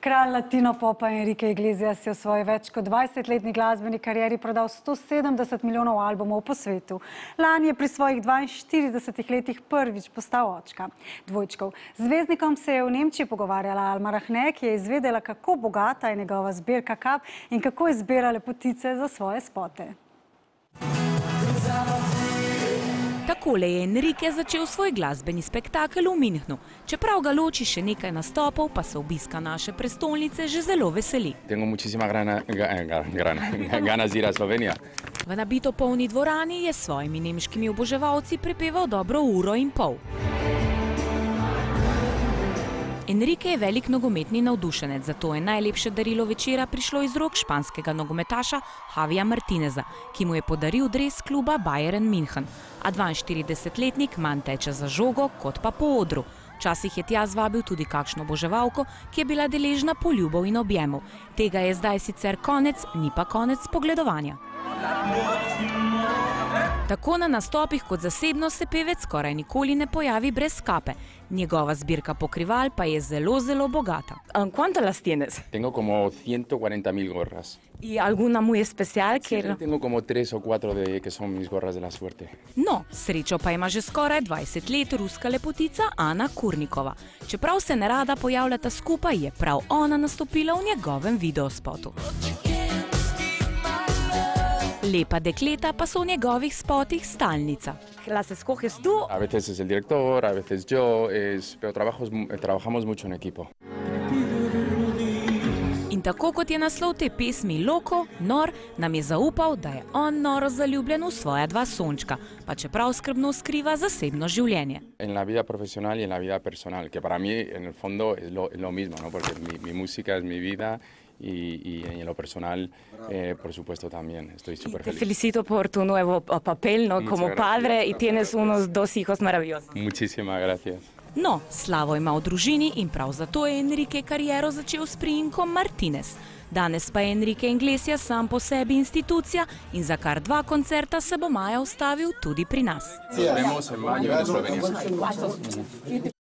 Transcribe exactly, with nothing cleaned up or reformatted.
Kralj latino popa Enrique Iglesias je v svoji več kot dvajsetletni glasbeni karieri prodal sto sedemdeset milijonov albumov po svetu. Lani je pri svojih dvainštiridesetih letih prvič postal očka dvojčkov. Z zvezdnikom se je v Nemčiji pogovarjala Alma Rahne, ki je izvedela, kako bogata je njegova zbirka kap in kako izbira lepotice za svoje spote. Takole je Enrique začel svoj glasbeni spektakel v Münchnu. Čeprav ga loči še nekaj nastopov, pa se obiska naše prestolnice že zelo veseli. Tengo muchísima grana, grana, ganas de ir a Slovenija. V nabito polni dvorani je s svojimi nemškimi oboževalci prepeval dobro uro in pol. Enrique je velik nogometni navdušenec, zato je najlepše darilo večera prišlo iz rok španskega nogometaša Javija Martineza, ki mu je podaril dres kluba Bayern München. A dvainštiridesetletnik manj teče za žogo, kot pa po odru. Včasih je tja zvabil tudi kakšno oboževalko, ki je bila deležna poljubov in objemov. Tega je zdaj sicer konec, ni pa konec spogledovanja. Tako na nastopih kot zasebno se pevec skoraj nikoli ne pojavi brez kape. Njegova zbirka pokrival pa je zelo, zelo bogata. ¿Cuánto las tienes? Tengo como ciento cuarenta mil gorras. ¿Y alguna muy especial? Sí, tengo como tres o cuatro de que son mis gorras de la suerte. No, srečo pa ima že skoraj dvajset let ruska lepotica Ana Kurnikova. Čeprav se nerada pojavljata skupaj, je prav ona nastopila v njegovem videospotu. Lepa dekleta pa so v njegovih spotih stalnica. ¿Las escoges tú? A veces es el director, a veces yo, es, pero trabajos, trabajamos mucho en equipo. In tako kot je naslov te pesmi Loko, nor, nam je zaupal, da je on noro zaljubljen v svoja dva sončka, pa čeprav skrbno skriva zasebno življenje. En la vida profesional y en la vida personal, que para mí en el fondo es lo, es lo mismo, ¿no? Porque mi, mi música es mi vida. Y, y en lo personal, eh, por supuesto, también. Estoy súper feliz. Te felicito por tu nuevo papel, ¿no? Como padre, y tienes unos dos hijos maravillosos. Muchísimas gracias. No, Slavo ima v družini in prav zato je Enrique kariero začel s priimkom Martinez. Danes pa je Enrique Iglesias sam po sebi institucija in za kar dva koncerta se bo maja ustavil tudi pri nas. Nos vemos en mayo en Slovenija.